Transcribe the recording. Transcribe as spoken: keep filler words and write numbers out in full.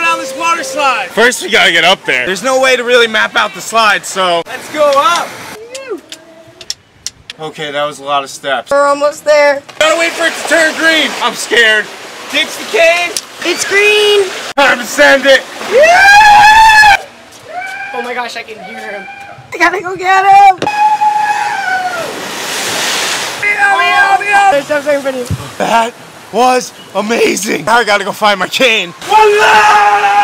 down this water slide? First, we gotta get up there. There's no way to really map out the slide, so Let's go up. okay, that was a lot of steps. We're almost there. Gotta wait for it to turn green. I'm scared. Ditch the cane. It's green. Time to send it. Oh my gosh, I can hear him. I gotta go get him. There's something for you. That was amazing. Now I gotta go find my cane. Voila!